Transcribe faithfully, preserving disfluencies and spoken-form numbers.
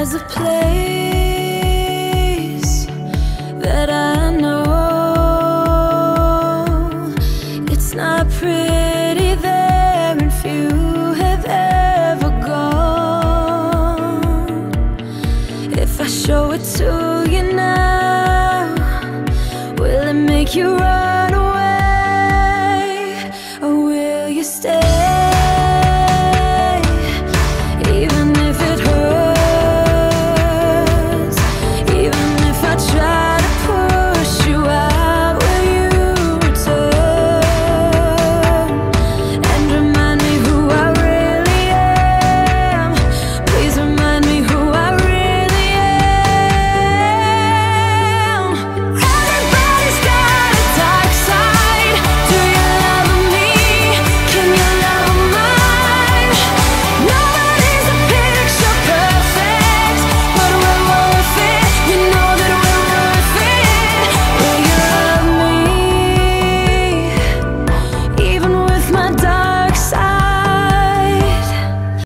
There's a place that I know. It's not pretty there, and few have ever gone. If I show it to you now, will it make you right?